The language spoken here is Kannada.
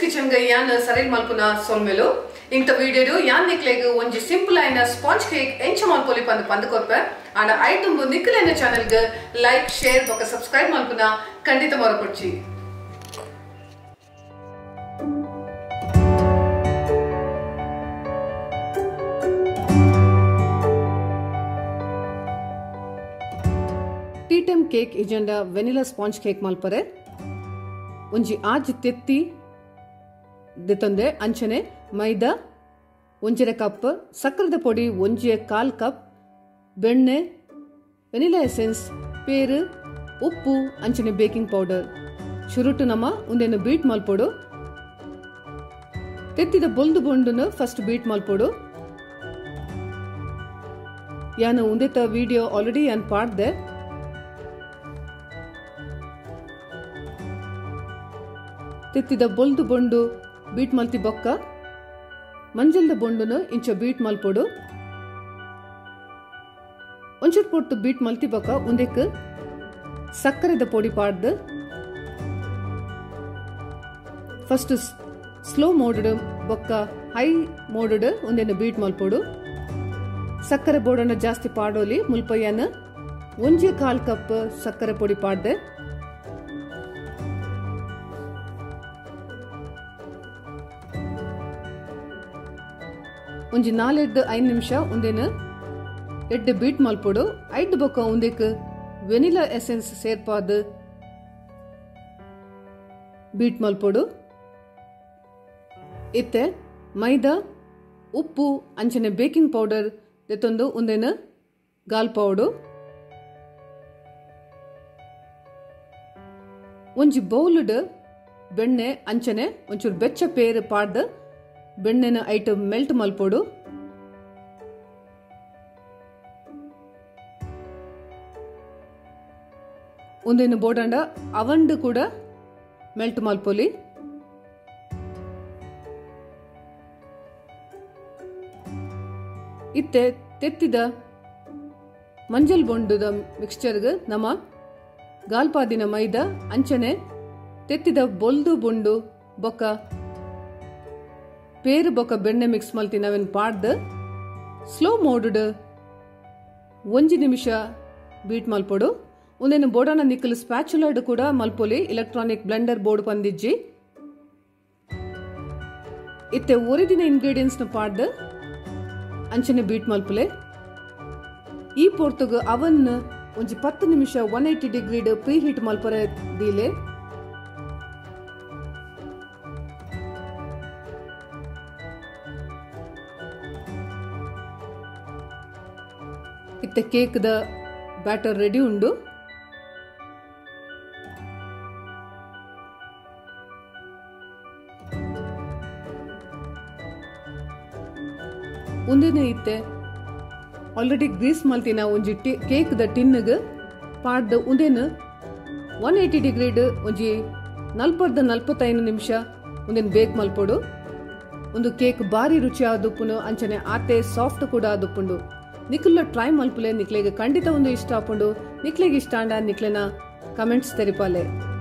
किचन ಗೆ ಯಾನ್ ಸರಳ ಮಲ್ಪುನ ಸೊಲ್ಮೆಲು ಇಂತ ವಿಡಿಯೋ ಯಾನ್ ನಿಕ್ಲೆಗೆ ಒಂಜಿ ಸಿಂಪಲ್ ಐನ ಸ್ಪಾಂಜ್ ಕೇಕ್ ಎಂಚ ಮಲ್ಪೊಲಿ ಪಂದು ಕೊರ್ಪೆ ಆಂಡ ಐಟಮ್ ನಿಕ್ಲೆನ ಚಾನೆಲ್ ಗೆ ಲೈಕ್ ಶೇರ್ ಬೊಕ ಸಬ್ಸ್ಕ್ರೈಬ್ ಮಲ್ಪುನ ಖಂಡಿತ ಮರಪೊಚ್ಚಿ ಟೀ ಟೈಮ್ ಕೇಕ್ ಇಜೆಂಡ ವೆನಿಲಾ ಸ್ಪಾಂಜ್ ಕೇಕ್ ಮಲ್ಪರೆ ಒಂಜಿ ಆಜ್ ತೆತ್ತಿ ದಿತಂದೆ ಅಂಚನೆ ಮೈದಾ ಒಂಜರೆ ಕಪ್ ಸಕ್ಕರದ ಪೊಡಿ ಒಂಜೆ ಕಾಲ್ ಕಪ್ ಬೆಣ್ಣೆ ವೆನಿಲಾ ಎಸೆನ್ಸ್ ಪೇರು ಉಪ್ಪು ಅಂಚನೆ ಬೇಕಿಂಗ್ ಪೌಡರ್ ಚುರುಟು ನಮ ಉಂದೆನು ಬೀಟ್ ಮಲ್ಪೊಡು ತೆತ್ತಿದ ಬೊಲ್ದು ಬೊಂಡುನು ಫಸ್ಟ್ ಬೀಟ್ ಮಲ್ಪೊಡು ಯಾನು ಉಂದೆತ ವಿಡಿಯೋ ಆಲ್ರೆಡಿ ಯಾನ್ ಪಾಡ್ದೆ ತೆತ್ತಿದ ಬೊಲ್ದು ಬೊಂಡು ಬೀಟ್ ಮಲ್ತಿ ಬೊಕ್ಕ ಮಂಜಲ್ದ ಬೊಂಡುನು ಇಂಚ ಬೀಟ್ ಮಲ್ಪೊಡು ಒಂಚೂರು ಪೊಟ್ಟು ಬೀಟ್ ಮಲ್ತಿ ಬೊಕ್ಕ ಉಂದೆಕ್ ಸಕ್ಕರೆದ ಪೊಡಿ ಪಾಡ್ದು ಫಸ್ಟ್ ಸ್ಲೋ ಮೋಡ್ ಬೊಕ್ಕ ಹೈ ಮೋಡ್ ಒಂದೇನು ಬೀಟ್ ಮಲ್ಪೊಡು ಸಕ್ಕರೆ ಬೋಡನ್ನು ಜಾಸ್ತಿ ಪಾಡೋಲಿ ಮುಲ್ಪಯ್ಯನ ಒಂಜೆ ಕಾಲ್ ಕಪ್ ಸಕ್ಕರೆ ಪೊಡಿ ಪಾಡ್ದೆ ಒಂಜಿ 4-5 ನಿಮಿಷ ಉಂದೇನು ಎಡ್ಡೆ ಬೀಟ್ ಮಲ್ಪೊಡು ಐಡ್ ಬೊಕ್ಕ ಉಂದೆಕ್ ವೆನಿಲಾ ಎಸೆನ್ಸ್ ಸೇರ್ಪಾದು ಬೀಟ್ ಮಲ್ಪೊಡು ಇತ್ತೆ ಮೈದಾ ಉಪ್ಪು ಅಂಚನೆ ಬೇಕಿಂಗ್ ಪೌಡರ್ ದೆತ್ತೊಂದು ಉಂದೇನು ಗಾಲ್ಪೌಡು ಒಂಜಿ ಬೌಲ್ಡ್ ಬೆಣ್ಣೆ ಅಂಚನೆ ಒಂಚೂರು ಬೆಚ್ಚ ಪೇರು ಪಾಡ್ದು ಬೆಣ್ಣೆನ ಐಟಮ್ ಮೆಲ್ಟ್ ಮಲ್ಪೊಡು ಒಂದೇನು ಬೋಡಂಡ ಅವಂಡು ಕೂಡ ಮೆಲ್ಟ್ ಮಲ್ಪೊಲಿ ಇತ್ತೆ ತೆತ್ತಿದ ಮಂಜಲ್ ಬೊಂಡುದ ಮಿಕ್ಸ್ಚರ್ಗೆ ನಮ್ಮ ಗಾಲ್ಪಾದಿನ ಮೈದಾ ಅಂಚನೆ ತೆತ್ತಿದ ಬೊಲ್ದು ಬೊಂಡು ಬೊಕ್ಕ ಪೇರು ಬೊಕ್ಕ ಬೆಣ್ಣೆ ಮಿಕ್ಸ್ ಮಲ್ತಿ ನಾವೇನು ಪಾಡ್ದು ಸ್ಲೋ ಮೋಡ್ ಒಂಜಿ ನಿಮಿಷ ಬೀಟ್ ಮಲ್ಪೊಡು ಒಂದೇನು ಬೋಡನ ನಿಕ್ಕಲು ಸ್ಪ್ಯಾಚುಲರ್ಡ್ ಕೂಡ ಮಲ್ಪೊಲಿ ಎಲೆಕ್ಟ್ರಾನಿಕ್ ಬ್ಲೆಂಡರ್ ಬೋರ್ಡ್ ಪಂದಿಜ್ಜಿ ಇತ್ತೆ ಒರಿದಿನ ಇಂಗ್ರೀಡಿಯೆಂಟ್ಸ್ ನ ಪಾಡ್ದು ಅಂಚನೆ ಬೀಟ್ ಮಲ್ಪಲೆ ಈ ಪೊರ್ತುಗು ಅವನ್ ಒಂಜಿ 10 ನಿಮಿಷ 180 ಡಿಗ್ರಿ ಪ್ರೀ ಹೀಟ್ ಮಲ್ಪರೆ ದೀಲೆ ಇತ್ತೆ ಕೇಕ್ ದ ಬ್ಯಾಟರ್ ರೆಡಿ ಉಂಡು ಉಂದೇನೆ ಇತ್ತೆ ಆಲ್ರೆಡಿ ಗ್ರೀಸ್ ಮಲ್ತಿನ ಒಂಜಿ ಕೇಕ್ ದ ಟಿನ್ಗ್ ಪಾಡ್ದು ಉಂದೇನು 180 ಡಿಗ್ರಿ ಒಂಜಿ 40-45 ನಿಮಿಷ ಉಂದೇನು ಬೇಕ್ ಮಲ್ಪೊಡು ಒಂದು ಕೇಕ್ ಬಾರಿ ರುಚಿ ಆದುಪ್ಪುನು ಅಂಚನೆ ಆತೆ ಸಾಫ್ಟ್ ಕೂಡ ಆದುಪ್ಪುಂಡು ನಿಕ್ಲ ಟ್ರೈ ಮಲ್ಪುಲೆ ನಿಕ್ಲೆಗೆ ಖಂಡಿತ ಒಂದು ಇಷ್ಟ ಆಪುಂಡು ನಿಕ್ಲೆಗೆ ಇಷ್ಟ ಅಂಡ ನಿಕ್ಲೆನ ಕಮೆಂಟ್ಸ್ ತೆರಿಪಾಲೆ